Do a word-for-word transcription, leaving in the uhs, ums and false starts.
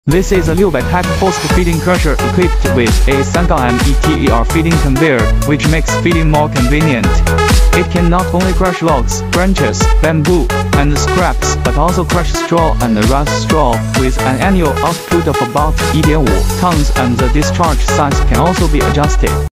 This is a six hundred type post feeding crusher equipped with a three meter feeding conveyor, which makes feeding more convenient. It can not only crush logs, branches, bamboo, and scraps, but also crush straw and rust straw, with an annual output of about one point five tons, and the discharge size can also be adjusted.